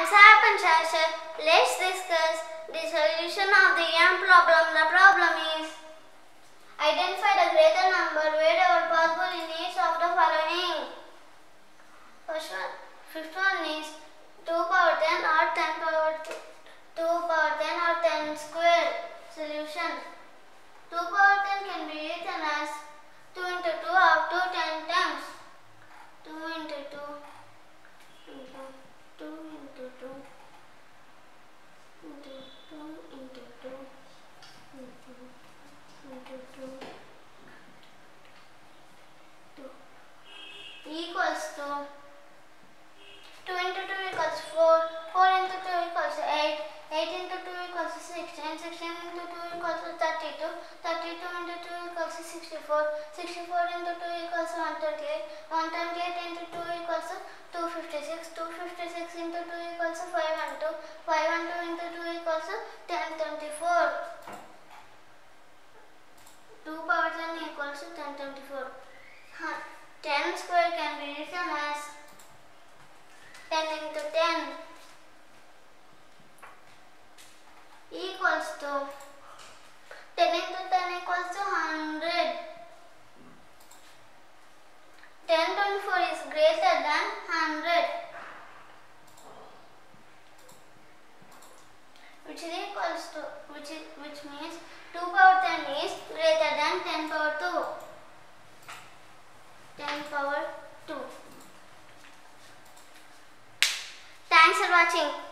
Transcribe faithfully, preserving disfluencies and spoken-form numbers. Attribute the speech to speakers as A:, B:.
A: Hands up and Shasha. Let's discuss the solution of the M problem. The problem is identify the greater number wherever possible in each of the following. First one, fifth one is two power ten or ten power two, two power ten or ten square. Solution: two power ten can be written as two into two up to ten times. two into two into two into two into two into two into into two two equals to two into two equals four, four into two equals eight, eight into two equals sixteen, sixteen into two equals thirty-two, thirty-two into two equals sixty-four, sixty-four into two equals one hundred twenty-eight, one hundred twenty-eight into two equals two hundred fifty-six, two hundred fifty-six into two equals five hundred twelve, five hundred twelve into two equals ten twenty-four. two power ten equals ten twenty-four. ten square can be written as ten into ten equals to ten into ten equals to one hundred. ten twenty-four is greater than one hundred, which is equals to which is which means two power ten is greater than ten power two. ten power two. Thanks for watching.